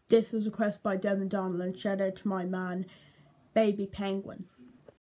This was requested by Devon, donnellan. Shout out to my man, Baby Penguin.